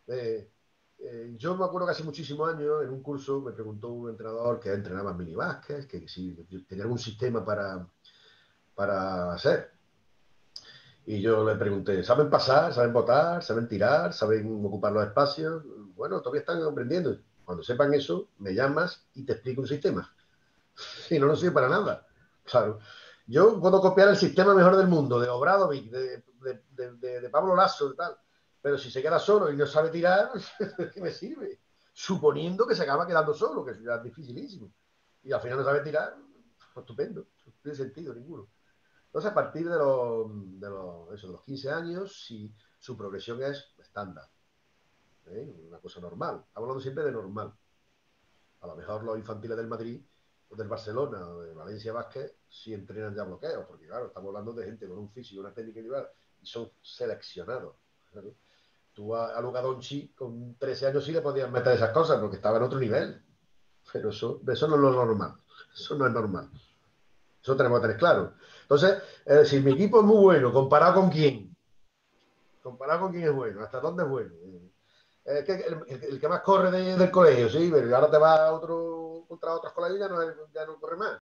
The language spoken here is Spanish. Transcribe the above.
Yo me acuerdo que hace muchísimos años, en un curso, me preguntó un entrenador que entrenaba en minibásquet, que si tenía algún sistema para hacer. Y yo le pregunté, ¿saben pasar? ¿Saben botar? ¿Saben tirar? ¿Saben ocupar los espacios? Bueno, todavía están aprendiendo. Cuando sepan eso, me llamas y te explico un sistema. Si no, no sirve para nada. Claro. Yo puedo copiar el sistema mejor del mundo, de Obradovic, de Pablo Lasso, de tal. Pero si se queda solo y no sabe tirar, ¿qué me sirve? Suponiendo que se acaba quedando solo, que es ya dificilísimo. Y al final no sabe tirar, pues estupendo. No tiene sentido ninguno. Entonces, a partir de los 15 años, si su progresión es estándar, ¿eh? Una cosa normal. Estamos hablando siempre de normal. A lo mejor los infantiles del Madrid, o del Barcelona, o de Valencia Vázquez, sí entrenan ya bloqueos, porque claro, estamos hablando de gente con un físico, una técnica individual, y son seleccionados. Claro. Tú a Luka Doncic con 13 años sí le podías meter esas cosas, porque estaba en otro nivel. Pero eso no es lo normal. Eso no es normal. Eso tenemos que tener claro. Entonces, si mi equipo es muy bueno, ¿comparado con quién? ¿Comparado con quién es bueno? ¿Hasta dónde es bueno? Es que el que más corre del colegio, sí, pero ahora te va a otro, contra otras colegas y ya no corre más.